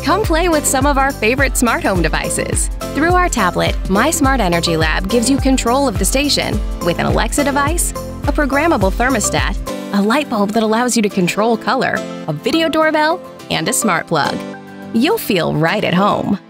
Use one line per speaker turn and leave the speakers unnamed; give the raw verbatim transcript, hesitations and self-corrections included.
Come play with some of our favorite smart home devices. Through our tablet, MySmartEnergy Lab gives you control of the station with an Alexa device, a programmable thermostat, a light bulb that allows you to control color, a video doorbell, and a smart plug. You'll feel right at home.